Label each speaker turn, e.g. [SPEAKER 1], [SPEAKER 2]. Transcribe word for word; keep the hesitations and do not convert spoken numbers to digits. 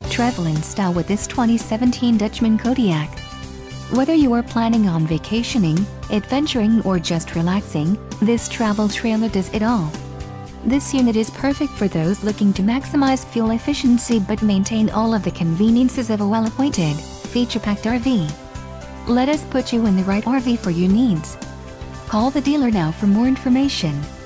[SPEAKER 1] Travel in style with this twenty seventeen Dutchman Kodiak. Whether you are planning on vacationing, adventuring or just relaxing, this travel trailer does it all. This unit is perfect for those looking to maximize fuel efficiency but maintain all of the conveniences of a well-appointed, feature-packed R V. Let us put you in the right R V for your needs. Call the dealer now for more information.